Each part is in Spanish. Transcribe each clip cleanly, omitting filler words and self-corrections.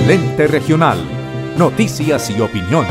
Lente Regional. Noticias y opinión.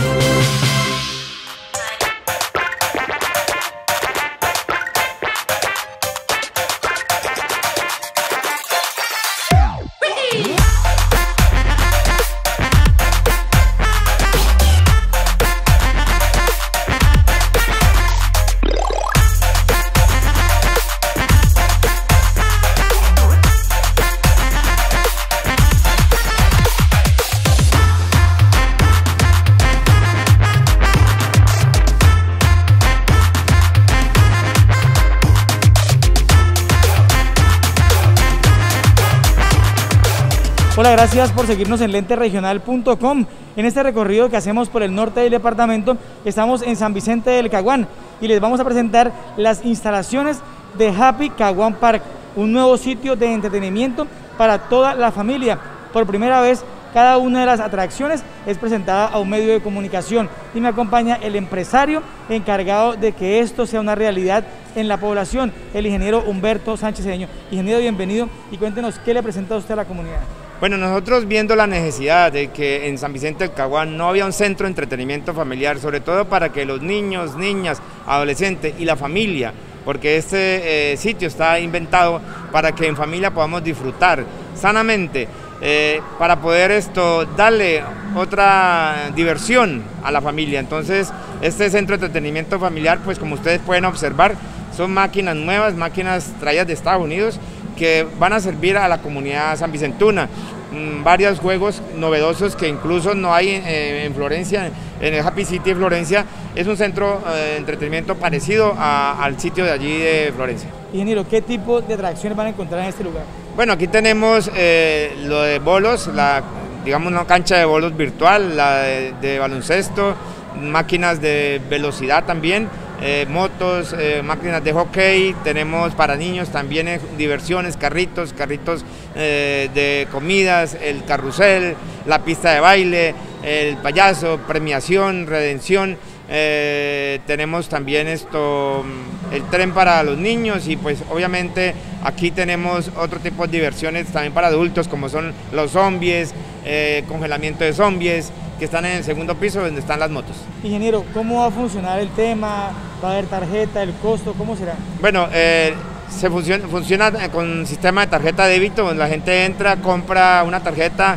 Hola, gracias por seguirnos en lenteregional.com. En este recorrido que hacemos por el norte del departamento, estamos en San Vicente del Caguán y les vamos a presentar las instalaciones de Happy Caguán Park, un nuevo sitio de entretenimiento para toda la familia. Por primera vez, cada una de las atracciones es presentada a un medio de comunicación y me acompaña el empresario encargado de que esto sea una realidad en la población, el ingeniero Humberto Sánchez Cedeño. Ingeniero, bienvenido y cuéntenos qué le presenta usted a la comunidad. Bueno, nosotros viendo la necesidad de que en San Vicente del Caguán no había un centro de entretenimiento familiar, sobre todo para que los niños, niñas, adolescentes y la familia, porque este sitio está inventado para que en familia podamos disfrutar sanamente, para poder darle otra diversión a la familia. Entonces, este centro de entretenimiento familiar, pues como ustedes pueden observar, son máquinas nuevas, máquinas traídas de Estados Unidos, que van a servir a la comunidad sanvicentuna. Varios juegos novedosos que incluso no hay en Florencia, en el Happy City de Florencia. Es un centro de entretenimiento parecido al sitio de allí de Florencia. Ingeniero, ¿qué tipo de atracciones van a encontrar en este lugar? Bueno, aquí tenemos lo de bolos, digamos una cancha de bolos virtual, la de baloncesto, máquinas de velocidad también, motos, máquinas de hockey, tenemos para niños también diversiones, carritos de comidas, el carrusel, la pista de baile, el payaso, premiación, redención, tenemos también el tren para los niños y pues obviamente aquí tenemos otro tipo de diversiones también para adultos como son los zombies, congelamiento de zombies, que están en el segundo piso donde están las motos. Ingeniero, ¿cómo va a funcionar el tema? ¿Va a haber tarjeta, el costo? ¿Cómo será? Bueno, funciona con sistema de tarjeta de débito, donde la gente entra, compra una tarjeta,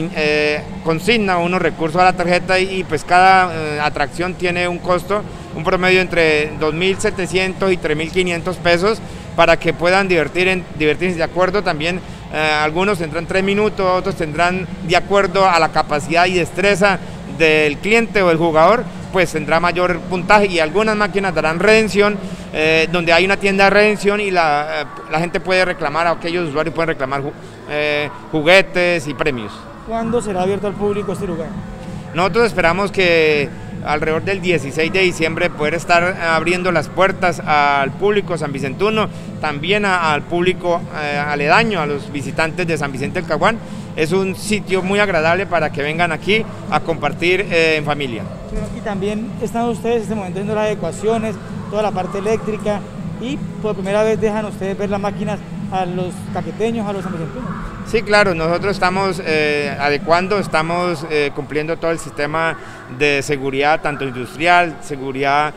consigna unos recursos a la tarjeta y pues cada atracción tiene un costo, un promedio entre 2.700 y 3.500 pesos para que puedan divertirse de acuerdo también. Algunos tendrán 3 minutos, otros tendrán de acuerdo a la capacidad y destreza del cliente o del jugador, pues tendrá mayor puntaje y algunas máquinas darán redención, donde hay una tienda de redención y la gente puede reclamar, aquellos usuarios pueden reclamar juguetes y premios. ¿Cuándo será abierto al público este lugar? Nosotros esperamos que alrededor del 16 de diciembre poder estar abriendo las puertas al público sanvicentuno, también al público aledaño, a los visitantes de San Vicente del Caguán. Es un sitio muy agradable para que vengan aquí a compartir en familia. Y también están ustedes en este momento haciendo las adecuaciones, toda la parte eléctrica y por primera vez dejan ustedes ver las máquinas a los caqueteños, a los sanvicentunos. Sí, claro, nosotros estamos adecuando, estamos cumpliendo todo el sistema de seguridad, tanto industrial, seguridad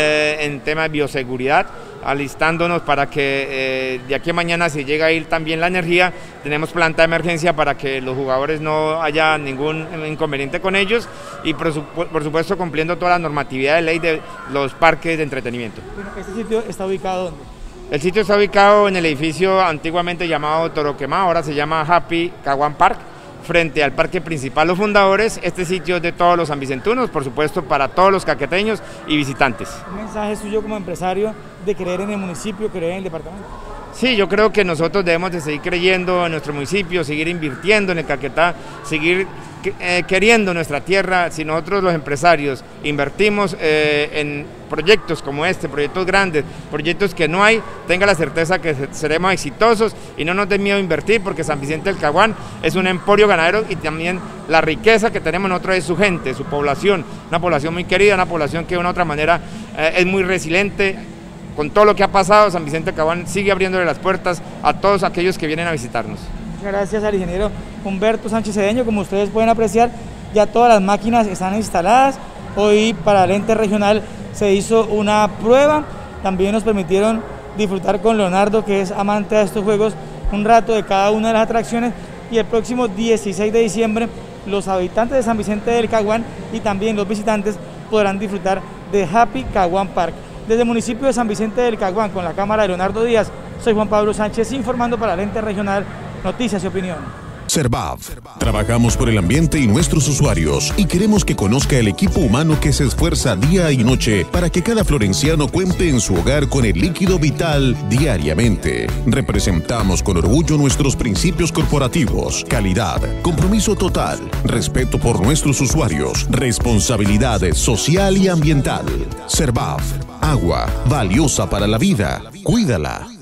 en tema de bioseguridad, alistándonos para que de aquí a mañana, si llega a ir también la energía, tenemos planta de emergencia para que los jugadores no haya ningún inconveniente con ellos y por supuesto cumpliendo toda la normatividad de ley de los parques de entretenimiento. ¿Este sitio está ubicado dónde? El sitio está ubicado en el edificio antiguamente llamado Toroquemá, ahora se llama Happy Caguán Park, frente al parque principal Los Fundadores. Este sitio es de todos los sanvicentunos, por supuesto para todos los caqueteños y visitantes. ¿Un mensaje suyo como empresario de creer en el municipio, creer en el departamento? Sí, yo creo que nosotros debemos de seguir creyendo en nuestro municipio, seguir invirtiendo en el Caquetá, seguir queriendo nuestra tierra. Si nosotros los empresarios invertimos en proyectos como este, proyectos grandes, proyectos que no hay, tenga la certeza que seremos exitosos y no nos dé miedo a invertir, porque San Vicente del Caguán es un emporio ganadero y también la riqueza que tenemos nosotros es su gente, su población, una población muy querida, una población que de una u otra manera es muy resiliente. Con todo lo que ha pasado, San Vicente del Caguán sigue abriéndole las puertas a todos aquellos que vienen a visitarnos. Muchas gracias al ingeniero Humberto Sánchez Cedeño. Como ustedes pueden apreciar, ya todas las máquinas están instaladas. Hoy para el ente regional se hizo una prueba. También nos permitieron disfrutar con Leonardo, que es amante de estos juegos, un rato de cada una de las atracciones. Y el próximo 16 de diciembre los habitantes de San Vicente del Caguán y también los visitantes podrán disfrutar de Happy Caguán Park. Desde el municipio de San Vicente del Caguán, con la cámara de Leonardo Díaz, soy Juan Pablo Sánchez informando para el ente regional Noticias y Opinión. Servav. Trabajamos por el ambiente y nuestros usuarios y queremos que conozca el equipo humano que se esfuerza día y noche para que cada florenciano cuente en su hogar con el líquido vital diariamente. Representamos con orgullo nuestros principios corporativos: calidad, compromiso total, respeto por nuestros usuarios, responsabilidad social y ambiental. Servav. Agua valiosa para la vida. Cuídala.